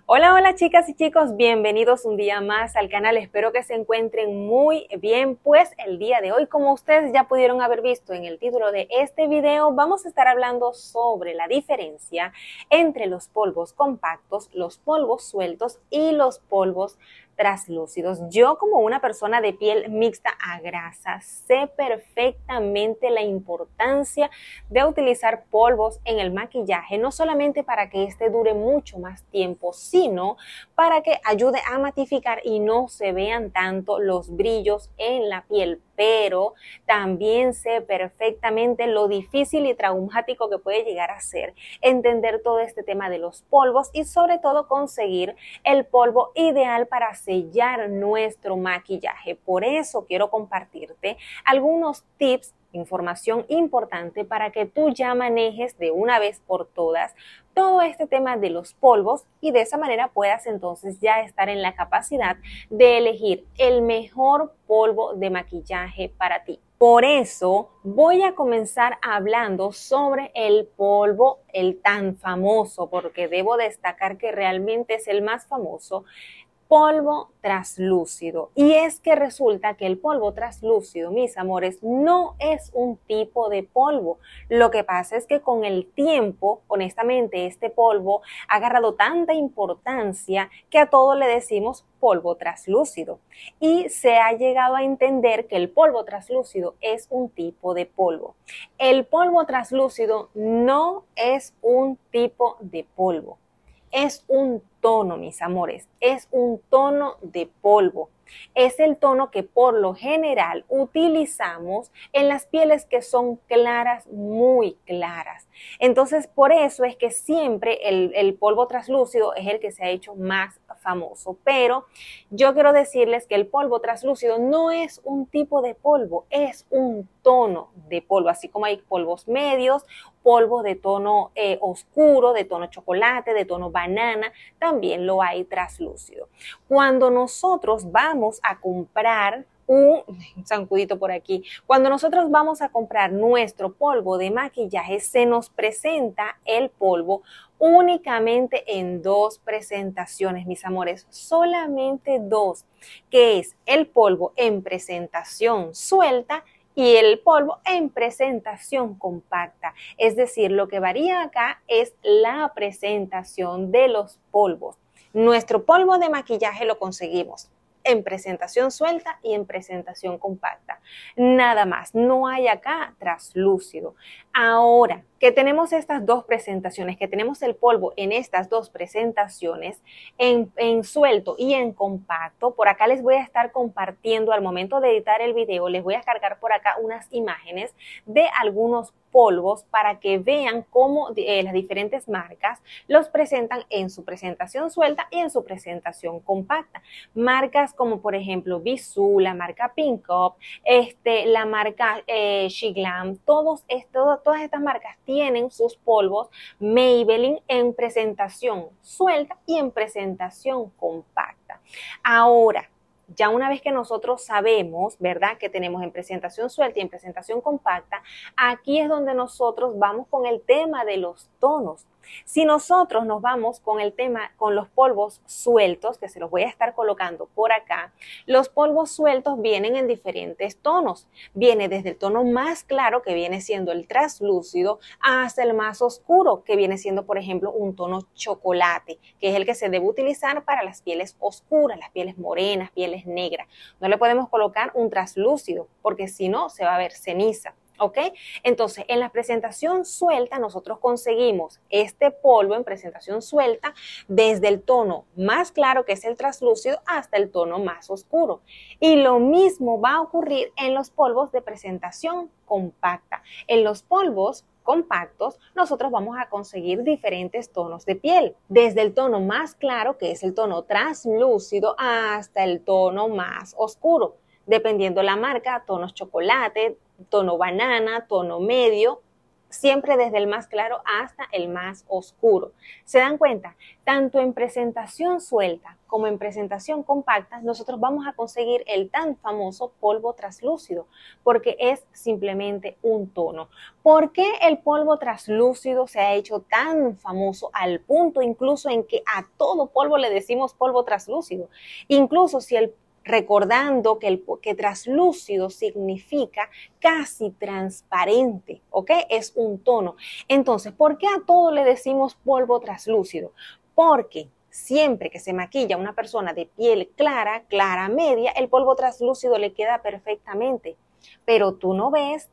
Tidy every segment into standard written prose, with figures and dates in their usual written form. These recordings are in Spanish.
Hola, hola chicas y chicos, bienvenidos un día más al canal. Espero que se encuentren muy bien, pues el día de hoy, como ustedes ya pudieron haber visto en el título de este video, vamos a estar hablando sobre la diferencia entre los polvos compactos, los polvos sueltos y los polvos translúcidos. Yo, como una persona de piel mixta a grasa, sé perfectamente la importancia de utilizar polvos en el maquillaje, no solamente para que este dure mucho más tiempo, sino para que ayude a matificar y no se vean tanto los brillos en la piel. Pero también sé perfectamente lo difícil y traumático que puede llegar a ser entender todo este tema de los polvos y sobre todo conseguir el polvo ideal para sellar nuestro maquillaje. Por eso quiero compartirte algunos tips, información importante para que tú ya manejes de una vez por todas todo este tema de los polvos y de esa manera puedas entonces ya estar en la capacidad de elegir el mejor polvo de maquillaje para ti. Por eso voy a comenzar hablando sobre el polvo, el tan famoso, porque debo destacar que realmente es el más famoso, polvo translúcido. Y es que resulta que el polvo translúcido, mis amores, no es un tipo de polvo. Lo que pasa es que con el tiempo, honestamente, este polvo ha agarrado tanta importancia que a todo le decimos polvo translúcido. Y se ha llegado a entender que el polvo translúcido es un tipo de polvo. El polvo translúcido no es un tipo de polvo. Es un tono, mis amores, es un tono de polvo. Es el tono que por lo general utilizamos en las pieles que son claras, muy claras. Entonces, por eso es que siempre el polvo translúcido es el que se ha hecho más famoso. Pero yo quiero decirles que el polvo translúcido no es un tipo de polvo, es un tono de polvo, así como hay polvos medios, polvo de tono oscuro, de tono chocolate, de tono banana, también lo hay translúcido. Cuando nosotros vamos a comprar un zancudito por aquí. Cuando nosotros vamos a comprar nuestro polvo de maquillaje, se nos presenta el polvo únicamente en dos presentaciones, mis amores, solamente dos, que es el polvo en presentación suelta y el polvo en presentación compacta. Es decir, lo que varía acá es la presentación de los polvos. Nuestro polvo de maquillaje lo conseguimos en presentación suelta y en presentación compacta. Nada más, no hay acá translúcido. Ahora que tenemos estas dos presentaciones, que tenemos el polvo en estas dos presentaciones, en suelto y en compacto, por acá les voy a estar compartiendo al momento de editar el video, les voy a cargar por acá unas imágenes de algunos polvos para que vean cómo las diferentes marcas los presentan en su presentación suelta y en su presentación compacta. Marcas como por ejemplo Bisú, la marca Pink Up, la marca Shiglam, todas estas marcas tienen sus polvos Maybelline en presentación suelta y en presentación compacta. Ahora, ya una vez que nosotros sabemos, ¿verdad?, que tenemos en presentación suelta y en presentación compacta, aquí es donde nosotros vamos con el tema de los tonos. Si nosotros nos vamos con el tema, con los polvos sueltos, que se los voy a estar colocando por acá, los polvos sueltos vienen en diferentes tonos. Viene desde el tono más claro, que viene siendo el translúcido, hasta el más oscuro, que viene siendo, por ejemplo, un tono chocolate, que es el que se debe utilizar para las pieles oscuras, las pieles morenas, pieles negras. No le podemos colocar un translúcido, porque si no, se va a ver ceniza. ¿Ok? Entonces, en la presentación suelta nosotros conseguimos este polvo en presentación suelta desde el tono más claro, que es el translúcido, hasta el tono más oscuro. Y lo mismo va a ocurrir en los polvos de presentación compacta. En los polvos compactos, nosotros vamos a conseguir diferentes tonos de piel, desde el tono más claro, que es el tono translúcido, hasta el tono más oscuro. Dependiendo la marca, tonos chocolate, tono banana, tono medio, siempre desde el más claro hasta el más oscuro. ¿Se dan cuenta? Tanto en presentación suelta como en presentación compacta, nosotros vamos a conseguir el tan famoso polvo traslúcido, porque es simplemente un tono. ¿Por qué el polvo traslúcido se ha hecho tan famoso al punto incluso en que a todo polvo le decimos polvo traslúcido? Incluso si recordando que traslúcido significa casi transparente, ¿ok? Es un tono. Entonces, ¿por qué a todo le decimos polvo traslúcido? Porque siempre que se maquilla una persona de piel clara, clara media, el polvo traslúcido le queda perfectamente. Pero tú no ves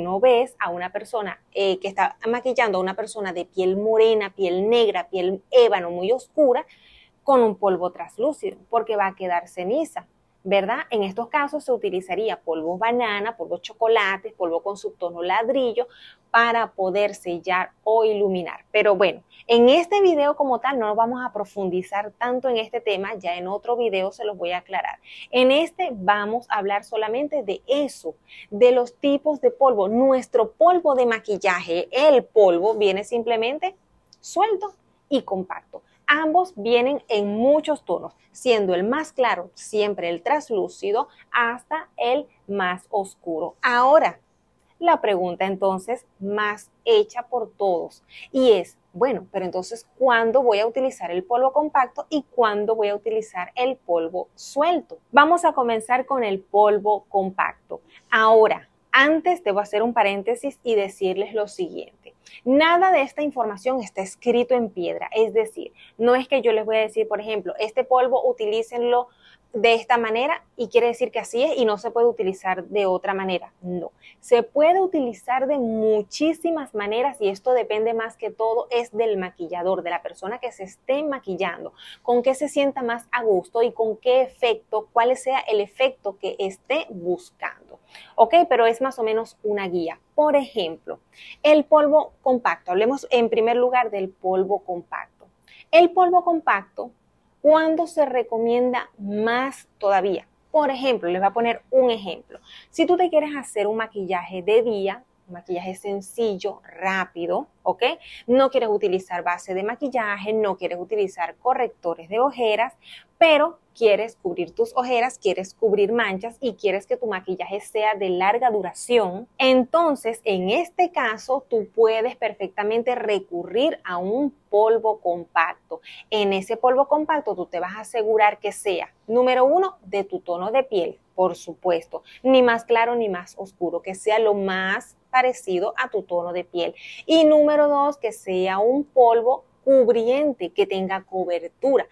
a una persona que está maquillando a una persona de piel morena, piel negra, piel ébano muy oscura, con un polvo traslúcido, porque va a quedar ceniza, ¿verdad? En estos casos se utilizaría polvo banana, polvo chocolate, polvo con subtono ladrillo para poder sellar o iluminar. Pero bueno, en este video como tal no vamos a profundizar tanto en este tema, ya en otro video se los voy a aclarar. En este vamos a hablar solamente de eso, de los tipos de polvo. Nuestro polvo de maquillaje, el polvo, viene simplemente suelto y compacto. Ambos vienen en muchos tonos, siendo el más claro siempre el traslúcido hasta el más oscuro. Ahora, la pregunta entonces más hecha por todos y es, bueno, pero entonces, ¿cuándo voy a utilizar el polvo compacto y cuándo voy a utilizar el polvo suelto? Vamos a comenzar con el polvo compacto. Ahora, antes debo hacer un paréntesis y decirles lo siguiente. Nada de esta información está escrito en piedra, es decir, no es que yo les voy a decir, por ejemplo, este polvo utilícenlo de esta manera y quiere decir que así es y no se puede utilizar de otra manera. No, se puede utilizar de muchísimas maneras y esto depende más que todo es del maquillador, de la persona que se esté maquillando, con qué se sienta más a gusto y con qué efecto, cuál sea el efecto que esté buscando. ¿Ok? Pero es más o menos una guía. Por ejemplo, el polvo compacto. Hablemos en primer lugar del polvo compacto. El polvo compacto, ¿cuándo se recomienda más todavía? Por ejemplo, les voy a poner un ejemplo. Si tú te quieres hacer un maquillaje de día, un maquillaje sencillo, rápido, ¿ok? No quieres utilizar base de maquillaje, no quieres utilizar correctores de ojeras, pero quieres cubrir tus ojeras, quieres cubrir manchas y quieres que tu maquillaje sea de larga duración, entonces en este caso tú puedes perfectamente recurrir a un polvo compacto. En ese polvo compacto tú te vas a asegurar que sea, número uno, de tu tono de piel, por supuesto, ni más claro ni más oscuro, que sea lo más parecido a tu tono de piel. Y número dos, que sea un polvo cubriente, que tenga cobertura.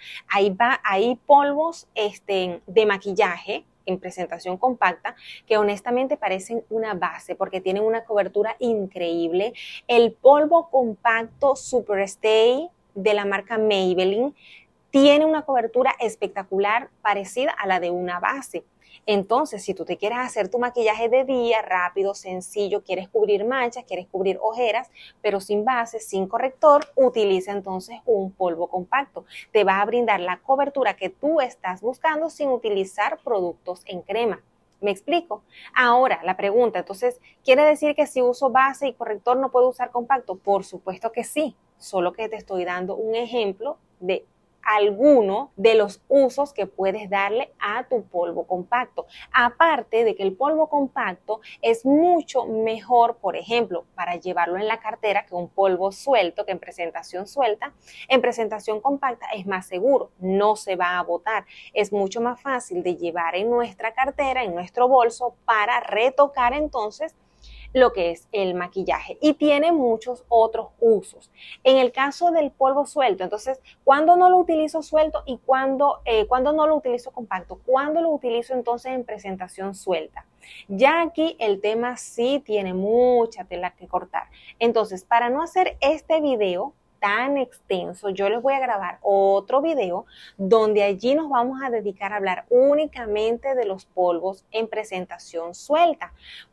Hay polvos de maquillaje en presentación compacta que honestamente parecen una base porque tienen una cobertura increíble. El polvo compacto Superstay de la marca Maybelline tiene una cobertura espectacular parecida a la de una base. Entonces, si tú te quieres hacer tu maquillaje de día, rápido, sencillo, quieres cubrir manchas, quieres cubrir ojeras, pero sin base, sin corrector, utiliza entonces un polvo compacto. Te va a brindar la cobertura que tú estás buscando sin utilizar productos en crema. ¿Me explico? Ahora, la pregunta, entonces, ¿quiere decir que si uso base y corrector no puedo usar compacto? Por supuesto que sí, solo que te estoy dando un ejemplo de alguno de los usos que puedes darle a tu polvo compacto. Aparte de que el polvo compacto es mucho mejor, por ejemplo, para llevarlo en la cartera que un polvo suelto, que en presentación suelta. En presentación compacta es más seguro, no se va a botar. Es mucho más fácil de llevar en nuestra cartera, en nuestro bolso, para retocar entonces lo que es el maquillaje y tiene muchos otros usos. En el caso del polvo suelto, entonces, ¿cuándo no lo utilizo suelto y cuándo no lo utilizo compacto? ¿Cuándo lo utilizo entonces en presentación suelta? Ya aquí el tema sí tiene mucha tela que cortar. Entonces, para no hacer este video tan extenso, yo les voy a grabar otro video donde allí nos vamos a dedicar a hablar únicamente de los polvos en presentación suelta,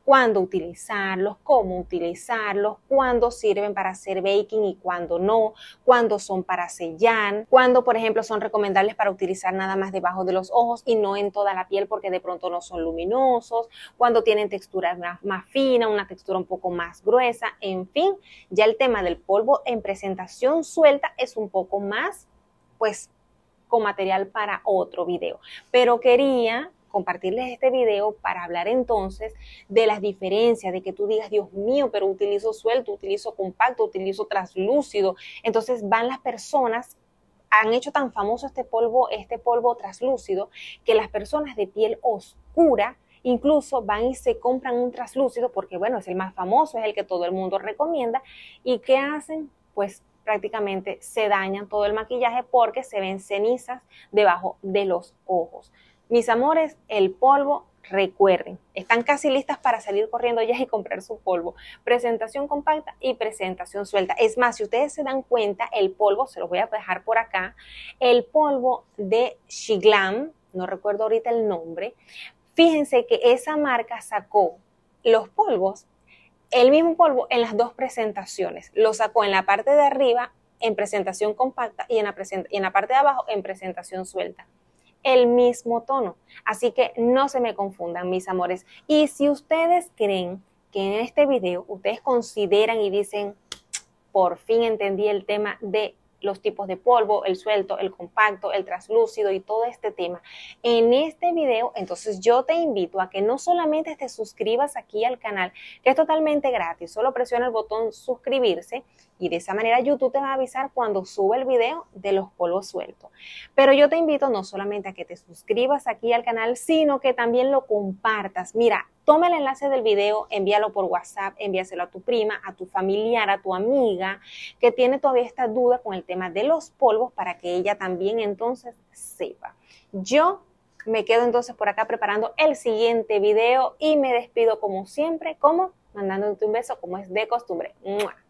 cuándo utilizarlos, cómo utilizarlos, cuándo sirven para hacer baking y cuándo no, cuándo son para sellar, cuándo, por ejemplo, son recomendables para utilizar nada más debajo de los ojos y no en toda la piel porque de pronto no son luminosos, cuándo tienen textura más fina, una textura un poco más gruesa, en fin, ya el tema del polvo en presentación suelta es un poco más, pues, con material para otro video, pero quería compartirles este video para hablar entonces de las diferencias, de que tú digas, Dios mío, pero utilizo suelto, utilizo compacto, utilizo translúcido. Entonces van las personas, han hecho tan famoso este polvo translúcido, que las personas de piel oscura incluso van y se compran un translúcido porque, bueno, es el más famoso, es el que todo el mundo recomienda. ¿Y qué hacen? Pues prácticamente se dañan todo el maquillaje porque se ven cenizas debajo de los ojos. Mis amores, el polvo, recuerden, están casi listas para salir corriendo ya y comprar su polvo. Presentación compacta y presentación suelta. Es más, si ustedes se dan cuenta, el polvo, se los voy a dejar por acá, el polvo de SheGlam, no recuerdo ahorita el nombre, fíjense que esa marca sacó los polvos, el mismo polvo en las dos presentaciones. Lo sacó en la parte de arriba en presentación compacta y en la parte de abajo en presentación suelta. El mismo tono. Así que no se me confundan, mis amores. Y si ustedes creen que en este video ustedes consideran y dicen, por fin entendí el tema de los tipos de polvo, el suelto, el compacto, el translúcido y todo este tema en este video, entonces yo te invito a que no solamente te suscribas aquí al canal, que es totalmente gratis, solo presiona el botón suscribirse y de esa manera YouTube te va a avisar cuando sube el video de los polvos sueltos. Pero yo te invito no solamente a que te suscribas aquí al canal, sino que también lo compartas. Mira, toma el enlace del video, envíalo por WhatsApp, envíaselo a tu prima, a tu familiar, a tu amiga que tiene todavía esta duda con el tema de los polvos para que ella también entonces sepa. Yo me quedo entonces por acá preparando el siguiente video y me despido como siempre, como mandándote un beso como es de costumbre. ¡Mua!